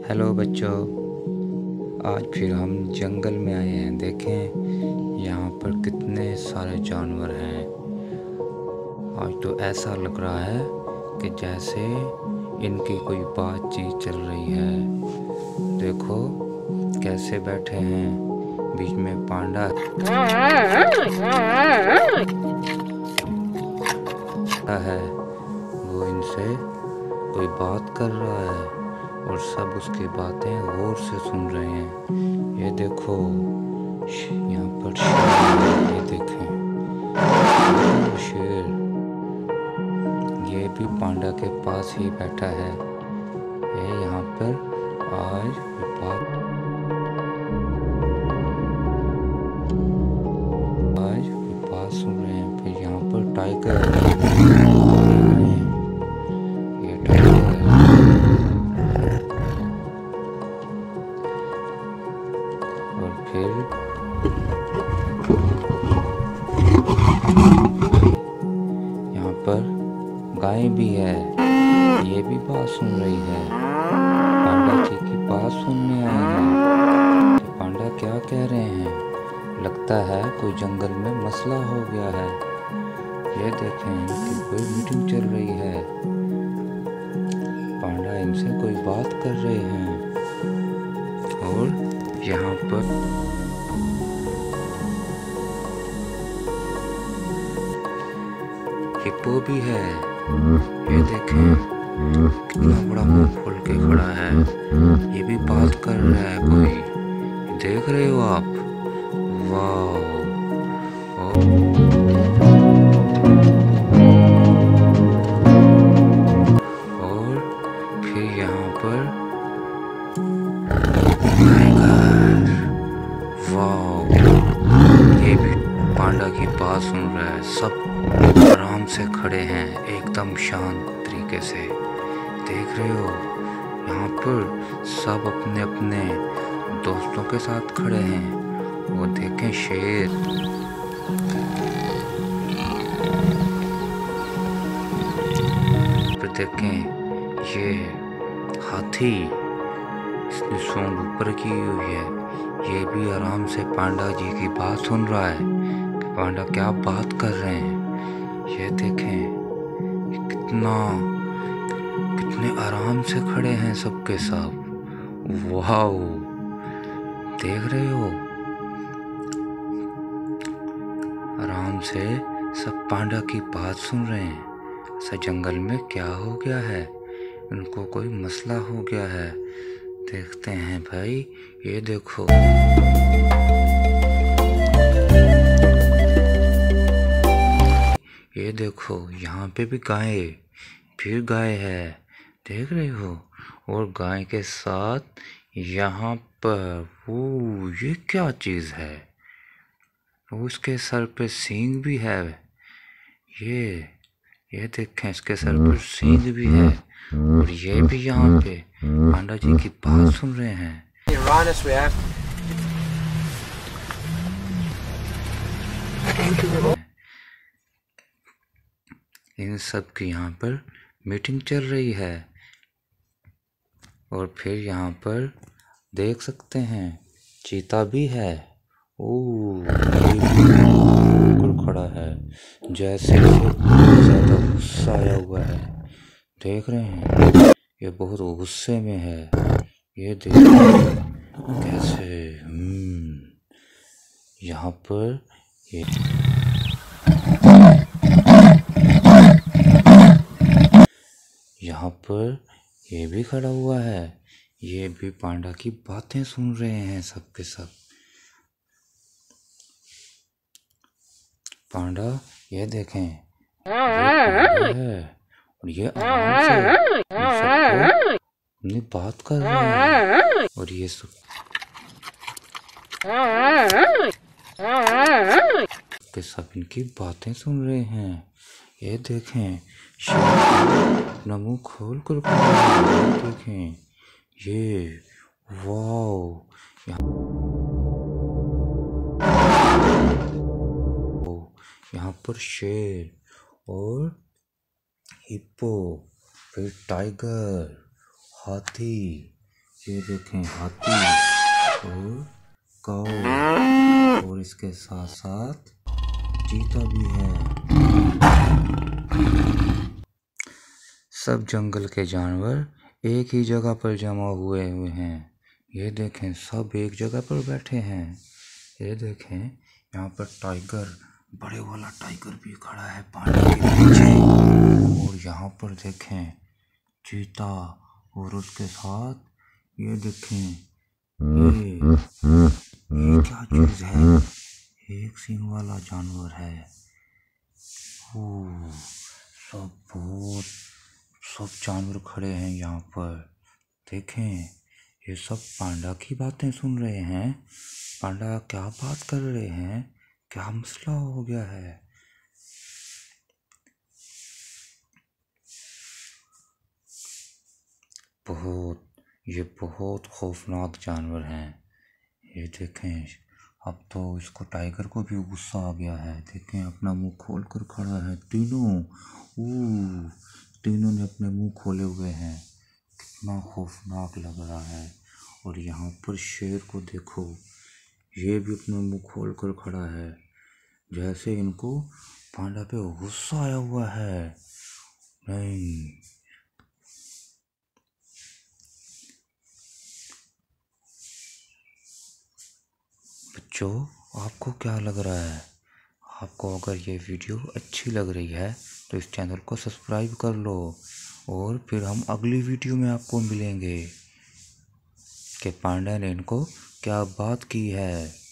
Hello बच्चों, आज फिर हम जंगल में आए हैं। देखें यहाँ पर कितने सारे जानवर हैं। आज तो ऐसा लग रहा है कि जैसे इनकी कोई बातचीत चल रही है। देखो कैसे बैठे हैं, बीच में पांडा है, वो इनसे कोई बात कर रहा है और सब उसकी बातें गौर से सुन रहे हैं। ये देखो यहाँ पर शेर है, ये देखें शेर, ये भी पांडा के पास ही बैठा है। ये यहाँ पर आज बात सुन रहे हैं। फिर यहाँ पर टाइगर, ये टाइगर और फिर यहाँ पर गाय भी है, ये भी बात सुन रही है। पांडा जी की बात सुनने आए हैं। तो पांडा क्या कह रहे हैं? लगता है कोई जंगल में मसला हो गया है। ये देखें इनकी कोई मीटिंग चल रही है। पांडा इनसे कोई बात कर रहे हैं और यहाँ पर हिप्पो भी है। ये देखें कितना बड़ा मुंह खोल के खड़ा है। ये भी बात कर रहा है कोई, देख रहे हो आप? वाह। और फिर यहाँ पर टाइगर, वाह, ये भी पांडा की बात सुन रहा है। सब आराम से खड़े हैं, एकदम शांत तरीके से। देख रहे हो यहाँ पर सब अपने अपने दोस्तों के साथ खड़े हैं। वो देखें शेर, फिर देखें ये हाथी, इसने सूंड ऊपर की हुई है। ये भी आराम से पांडा जी की बात सुन रहा है कि पांडा क्या बात कर रहे हैं। ये देखें कितने आराम से खड़े हैं सबके सब। वाह, देख रहे हो आराम से सब पांडा की बात सुन रहे हैं। ऐसा जंगल में क्या हो गया है? इनको कोई मसला हो गया है। देखते हैं भाई। ये देखो ये देखो यहाँ पे भी गाय, फिर गाय है, देख रहे हो? और गाय के साथ यहाँ पर वो ये क्या चीज है? उसके सर पे सींग भी है। ये देखें इसके सर पर सींग भी है। और ये भी यहाँ पे पांडा जी की बात सुन रहे हैं। इन सब की यहाँ पर मीटिंग चल रही है। और फिर यहाँ पर देख सकते हैं चीता भी है। बिल्कुल खड़ा है, जैसे ज्यादा गुस्सा आया हुआ है। देख रहे हैं ये बहुत गुस्से में है। ये देखिए कैसे यहाँ पर ये भी खड़ा हुआ है। ये भी पांडा की बातें सुन रहे हैं सबके सब। पांडा, ये देखें ये है और ये आराम से सबको अपनी बात कर रहे हैं। और ये सब के सब इनकी बातें सुन रहे हैं। ये देखें अपना मुंह खोल कर देखें। ये वाओ, यहाँ पर शेर और हिप्पो, फिर टाइगर, हाथी, ये देखें हाथी और काऊ और इसके साथ साथ चीता भी है। सब जंगल के जानवर एक ही जगह पर जमा हुए हैं। ये देखें सब एक जगह पर बैठे हैं। ये देखें यहाँ पर टाइगर, बड़े वाला टाइगर भी खड़ा है पानी के नीचे। और यहाँ पर देखें चीता और उसके साथ ये देखें ये क्या चीज है, एक सींग वाला जानवर है। सब जानवर खड़े हैं यहाँ पर। देखें ये सब पांडा की बातें सुन रहे हैं। पांडा क्या बात कर रहे हैं, क्या मसला हो गया है। ये बहुत खौफनाक जानवर हैं। ये देखें अब तो इसको टाइगर को भी गुस्सा आ गया है। देखें अपना मुंह खोल कर खड़ा है तीनों ने अपने मुंह खोले हुए हैं। कितना खौफनाक लग रहा है। और यहाँ पर शेर को देखो, ये भी अपना मुंह खोल कर खड़ा है, जैसे इनको पांडा पे गुस्सा आया हुआ है। नहीं, बच्चों आपको क्या लग रहा है? आपको अगर ये वीडियो अच्छी लग रही है तो इस चैनल को सब्सक्राइब कर लो। और फिर हम अगली वीडियो में आपको मिलेंगे कि पांडा ने इनको क्या बात की है।